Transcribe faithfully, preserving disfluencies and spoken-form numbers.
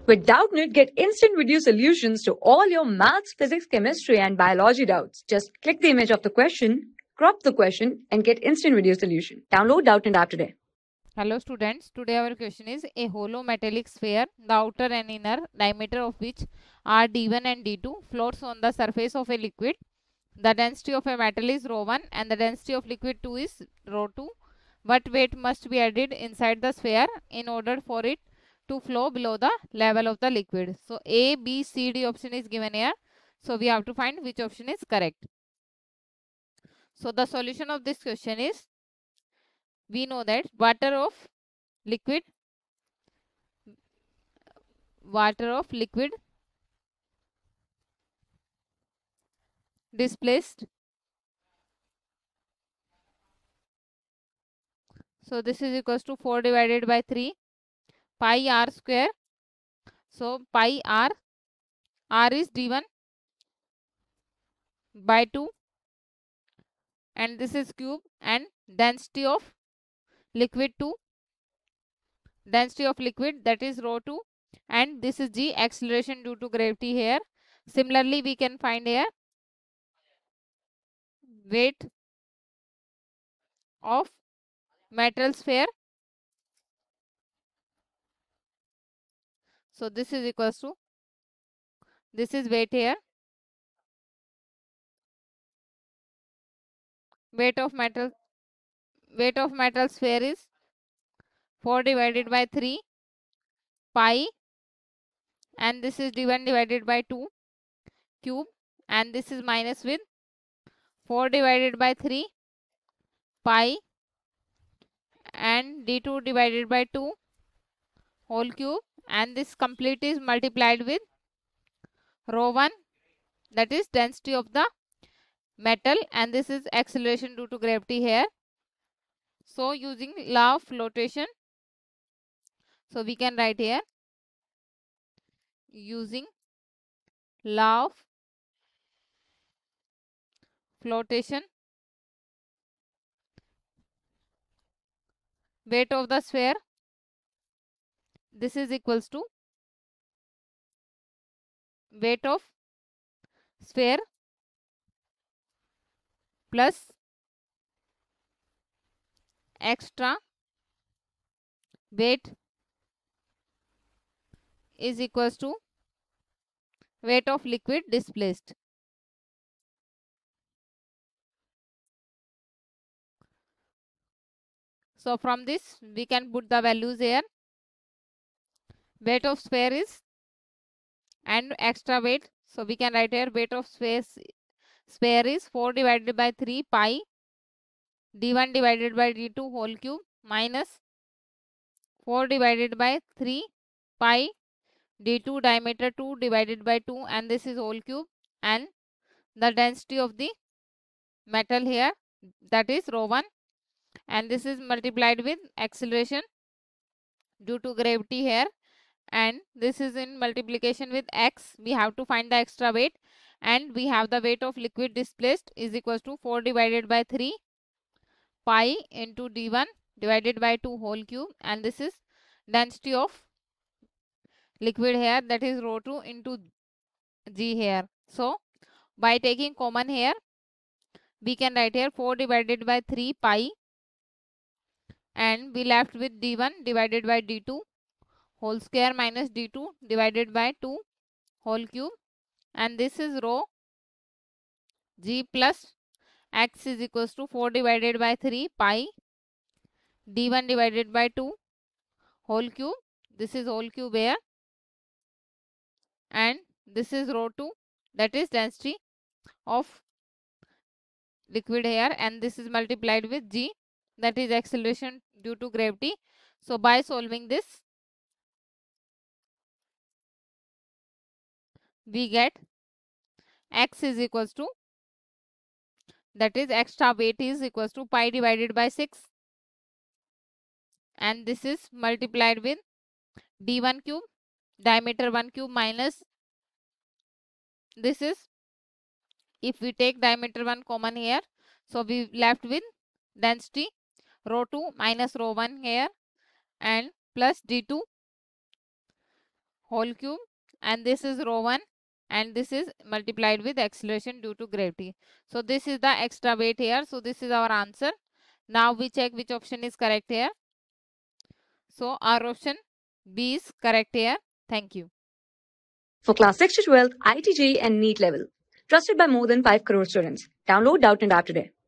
With Doubtnut, get instant video solutions to all your maths, physics, chemistry, and biology doubts. Just click the image of the question, crop the question, and get instant video solution. Download Doubtnut app today. Hello students, today our question is a hollow metallic sphere, the outer and inner diameter of which are d one and d two floats on the surface of a liquid. The density of a metal is rho one and the density of liquid two is rho two. What weight must be added inside the sphere in order for it to flow below the level of the liquid? So A, B, C, D option is given here. So we have to find which option is correct. So the solution of this question is, we know that water of liquid water of liquid displaced. So this is equals to four divided by three pi r square. So pi r, r is d one by two and this is cube, and density of liquid two, density of liquid, that is rho two, and this is g, acceleration due to gravity here. Similarly, we can find here weight of metal sphere. So this is equals to, this is weight here, weight of metal weight of metal sphere is four divided by three pi, and this is d one divided by two cube, and this is minus with four divided by three pi and d two divided by two whole cube, and this complete is multiplied with rho one, that is density of the metal, and this is acceleration due to gravity here. So using law of flotation, so we can write here, using law of flotation, weight of the sphere, this is equals to weight of sphere plus extra weight is equals to weight of liquid displaced. So from this we can put the values here. Weight of sphere is and extra weight. So we can write here weight of sphere sphere is four divided by three pi d one divided by d two whole cube minus four divided by three pi d two diameter two divided by two, and this is whole cube, and the density of the metal here, that is rho one, and this is multiplied with acceleration due to gravity here, and this is in multiplication with x. We have to find the extra weight, and we have the weight of liquid displaced is equals to four divided by three pi into d one divided by two whole cube, and this is density of liquid here, that is rho two into g here. So by taking common here, we can write here four divided by three pi, and we left with d one divided by d two whole square minus d two divided by two whole cube, and this is rho g plus x is equals to four divided by three pi d one divided by two whole cube, this is whole cube here, and this is rho two, that is density of liquid here, and this is multiplied with g, that is acceleration due to gravity. So by solving this, we get x is equals to, that is extra weight is equals to pi divided by six, and this is multiplied with d one cube diameter one cube minus, this is, if we take diameter one common here, so we left with density rho two minus rho one here, and plus d two whole cube, and this is rho one, and this is multiplied with acceleration due to gravity. So this is the extra weight here. So this is our answer. Now we check which option is correct here. So our option B is correct here. Thank you. For class six to twelve, I I T J E E and NEET level. Trusted by more than five crore students. Download Doubtnut App today.